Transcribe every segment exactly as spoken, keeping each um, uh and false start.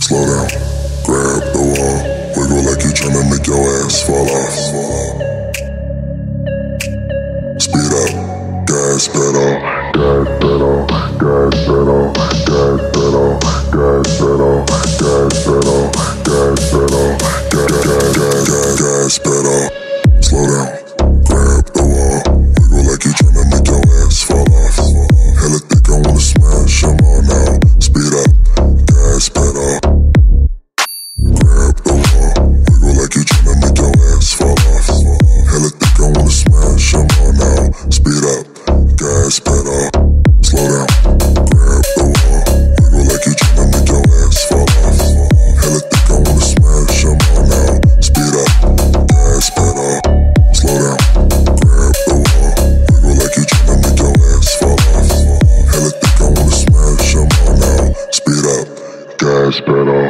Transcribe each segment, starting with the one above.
Slow down, grab the wall, wiggle like you tryna make your ass fall off. Speed up, gas pedal, gas pedal, gas pedal, gas pedal, gas pedal, gas pedal, gas pedal, gas gas gas gas gas pedal. Slow down, grab the wall, wiggle like you tryna make your ass fall off. Hella thick, I wanna smash 'em all now. Speed up, gas pedal. Grab the wall, wiggle like you tryna make your ass fall off. Hella thick, I wanna smash 'em all now. Speed up, gas pedal. Slow down, grab the wall, wiggle like you tryna make your ass fall off. Hella thick, I wanna smash 'em all now. Speed up, gas pedal. Slow down, grab the wall, wiggle like you tryna make your ass fall off. Hella thick, I wanna smash 'em all now. Speed up, gas pedal.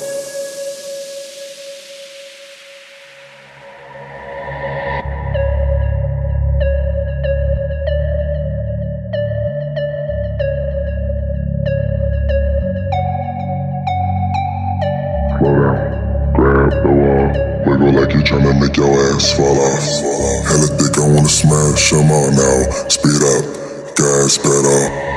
Slow down, grab the wall, wiggle like you tryna make your ass fall off. Hella thick, I wanna smash 'em all now. Speed up, gas pedal.